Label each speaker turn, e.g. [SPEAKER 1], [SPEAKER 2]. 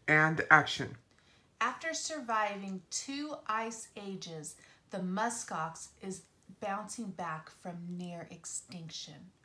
[SPEAKER 1] And action.
[SPEAKER 2] After surviving 2 ice ages, the muskox is bouncing back from near extinction.